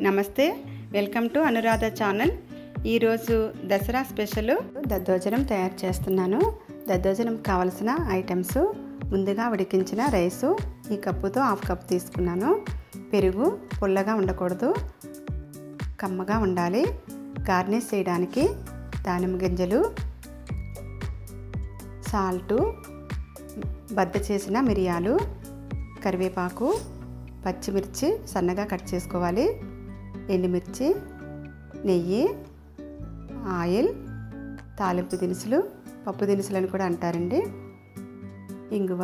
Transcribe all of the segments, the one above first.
నమస్తే, welcome to Anuradha channel. ఈరోజు Dasara special దద్దోజనం తయారు చేస్తున్నాను. దద్దోజనం కావలసిన ఐటమ్స్: ముందుగా ఉడికించిన రైసు ఈ కప్పుతో హాఫ్ కప్ తీసుకున్నాను. పెరుగు పుల్లగా ఉండకూడదు, కమ్మగా ఉండాలి. గార్నిష్ చేయడానికి దానిమ్మ గింజలు, సాల్టు, బద్ద చేసిన మిరియాలు, కరివేపాకు, పచ్చిమిర్చి సన్నగా కట్ చేసుకోవాలి, ఎండుమిర్చి, నెయ్యి, ఆయిల్, తాలింపు దినుసులు, పప్పు దినుసులు అని కూడా అంటారండి, ఇంగువ.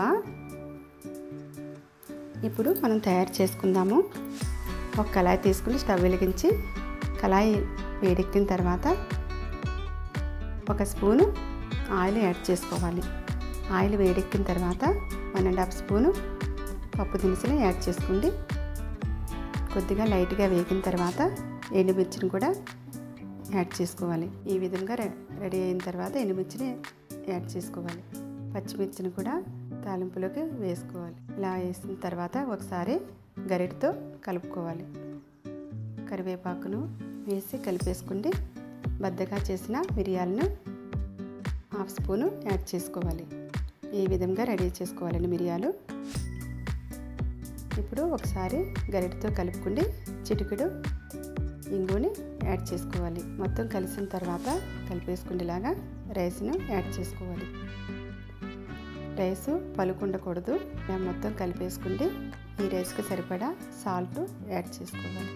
ఇప్పుడు మనం తయారు చేసుకుందాము. ఒక కళాయి తీసుకుని స్టవ్ వెలిగించి కళాయి వేడెక్కిన తర్వాత ఒక స్పూను ఆయిల్ యాడ్ చేసుకోవాలి. ఆయిల్ వేడెక్కిన తర్వాత 1.5 స్పూను పప్పు దినుసులు యాడ్ చేసుకోండి. కొద్దిగా లైట్గా వేగిన తర్వాత ఎండుమిర్చిని కూడా యాడ్ చేసుకోవాలి. ఈ విధంగా రెడీ అయిన తర్వాత ఎండుమిర్చిని యాడ్ చేసుకోవాలి. పచ్చిమిర్చిని కూడా తాలింపులోకి వేసుకోవాలి. ఇలా వేసిన తర్వాత ఒకసారి గరిటెతో కలుపుకోవాలి. కరివేపాకును వేసి కలిపేసుకుండి. బద్దగా చేసిన మిరియాలను 1/2 స్పూను యాడ్ చేసుకోవాలి. ఈ విధంగా రెడీ చేసుకోవాలండి మిరియాలు. ఇప్పుడు ఒకసారి గరిటెతో కలుపుకుండి చిటికెడు ఇంగుని యాడ్ చేసుకోవాలి. మొత్తం కలిసిన తర్వాత కలిపేసుకుండేలాగా రైస్ను యాడ్ చేసుకోవాలి. రైసు పలుకుండకూడదు. ఇలా మొత్తం కలిపేసుకుండి ఈ రైస్కి సరిపడా సాల్ట్ యాడ్ చేసుకోవాలి.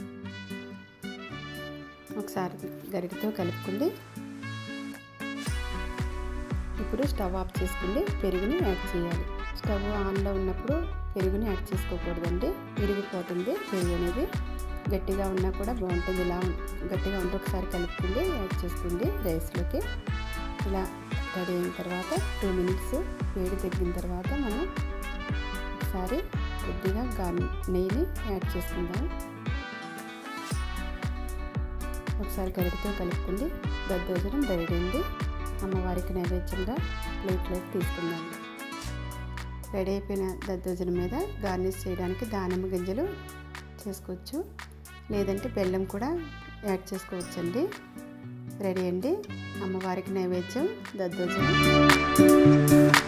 ఒకసారి గరిటెతో కలుపుకుండి. ఇప్పుడు స్టవ్ ఆఫ్ చేసుకుండి పెరుగుని యాడ్ చేయాలి. స్టవ్ ఆన్లో ఉన్నప్పుడు పెరుగుని యాడ్ చేసుకోకూడదండి, విరిగిపోతుంది. పెరుగు అనేది గట్టిగా ఉన్నా కూడా బాగుంటుంది. ఇలా గట్టిగా ఉంటే ఒకసారి కలుపుకుండి యాడ్ చేసుకోండి రైస్లోకి. ఇలా రెడీ అయిన తర్వాత 2 మినిట్స్ వేడి తగ్గిన తర్వాత మనం ఒకసారి కొద్దిగా నెయ్యిని యాడ్ చేసుకుందాం. ఒకసారి గరిటెతో కలుపుకుండి. దద్దోజనం రెడీ అయింది. అమ్మవారికి నైవేద్యంగా ప్లేట్లోకి తీసుకుందాం. రెడీ అయిపోయిన దద్దోజనం మీద గార్నిష్ చేయడానికి దానిమ్మ గింజలు చేసుకోవచ్చు, లేదంటే బెల్లం కూడా యాడ్ చేసుకోవచ్చండి. రెడీ అండి అమ్మవారికి నైవేద్యం దద్దోజనం.